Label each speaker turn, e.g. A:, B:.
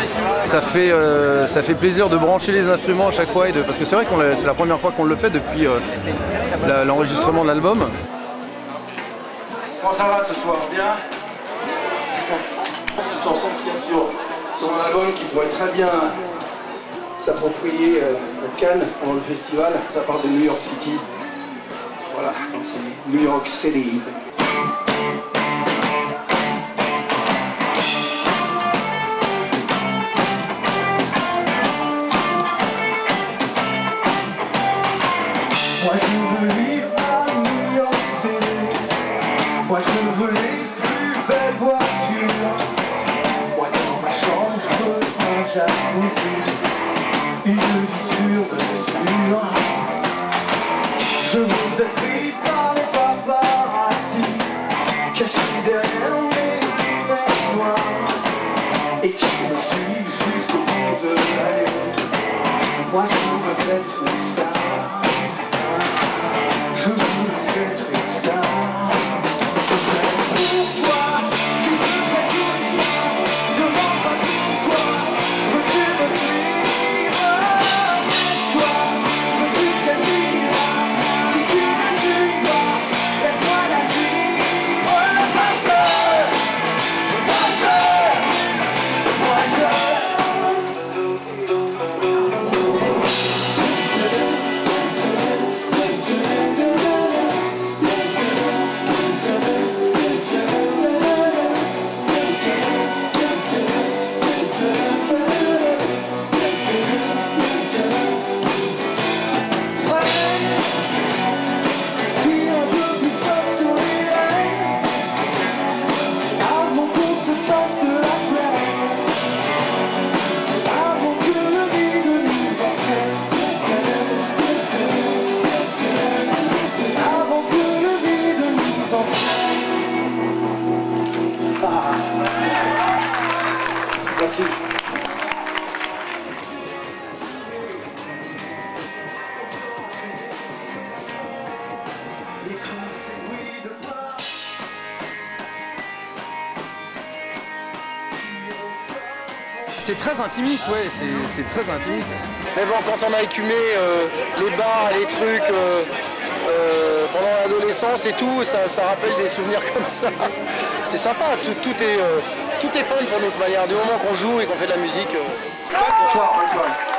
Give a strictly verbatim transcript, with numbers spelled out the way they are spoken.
A: Ça fait, euh, ça fait plaisir de brancher les instruments à chaque fois, et de, parce que c'est vrai que c'est la première fois qu'on le fait depuis euh, l'enregistrement de l'album.
B: Comment ça va ce soir? Bien? C'est une chanson qui est sur, sur un album qui pourrait très bien s'approprier euh, à Cannes pendant le festival. Ça parle de New York City. Voilà, donc c'est New York City.
C: Moi je veux vivre à New York City. Moi je veux les plus belles voitures. Moi dans ma chambre je veux un jacuzzi. Une vie sur mesure. Je vous ai pris par les paparazzi, cachés derrière mes lunettes noires, et qui me suivent jusqu'au bout de l'allée. Moi je veux être une star. Je veux être une star. Pour toi, que je fais tout ça. Demande pas pourquoi. Veux-tu me suivre? Et toi, veux-tu cette vie-là? Si tu ne suis pas, laisse-moi la vivre. Moi je, moi je, moi je.
B: Merci.
A: C'est très intimiste, ouais, c'est très intimiste.
B: Mais bon, quand on a écumé euh, les bars, les trucs euh, euh, pendant l'adolescence et tout, ça, ça rappelle des souvenirs comme ça. C'est sympa, tout, tout, est, euh, tout est fun pour notre manière. Du moment qu'on joue et qu'on fait de la musique. Euh... Bonsoir, bonsoir.